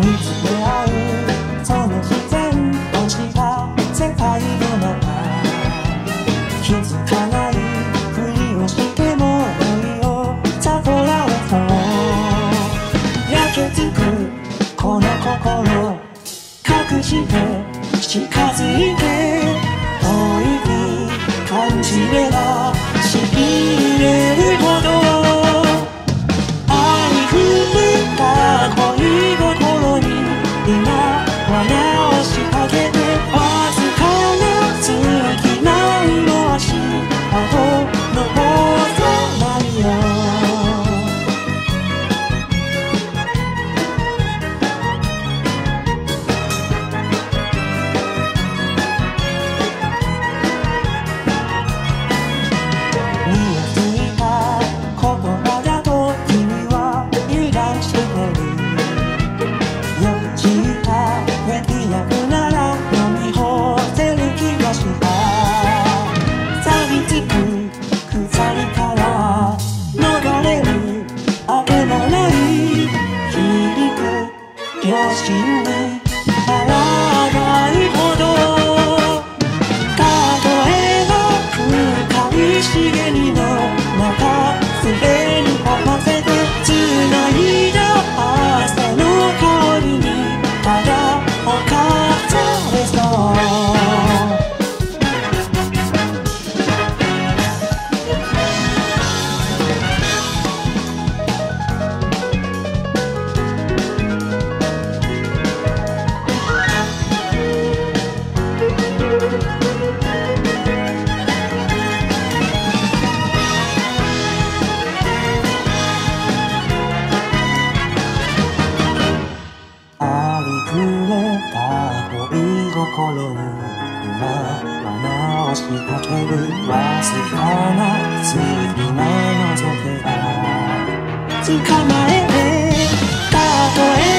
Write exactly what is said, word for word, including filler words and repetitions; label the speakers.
Speaker 1: つ出会うその自然落ちた世界の中気づかないふりをしてもいいよ悟られそう焼けつくこの心隠して近づいて遠いく感じればしびれるほど愛ふれた恋心に今は直しかけてわずかな隙間の足跡の細ないよ両親に抗うほど例えば深い茂みの中すでに合わせて繋いだ朝の香りにただ侵されそう心に今は直しかけるわずかな隙間のぞけば捕まえて例え